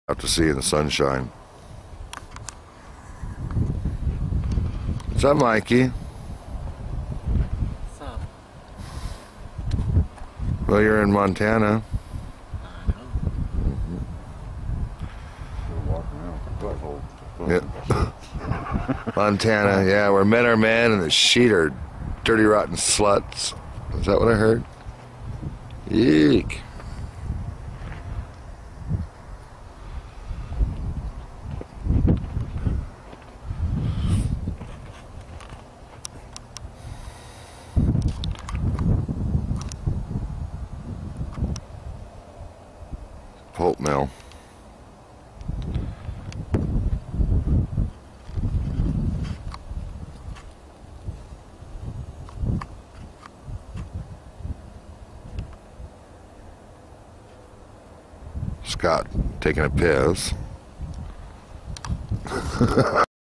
Out to sea in the sunshine. What's up, Mikey? What's up? Well, you're in Montana. I know. We're walking around with Yeah. Montana, yeah, where men are men and the sheep are dirty, rotten sluts. Is that what I heard? Eek. Pulp mill. Scott taking a piss.